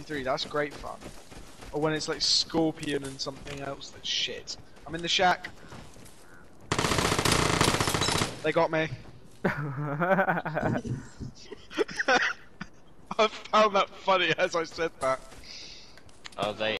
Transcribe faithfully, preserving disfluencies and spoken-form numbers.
three, that's great fun. Or when it's like Scorpion and something else that's shit. I'm in the shack. They got me. I found that funny as I said that. Oh, they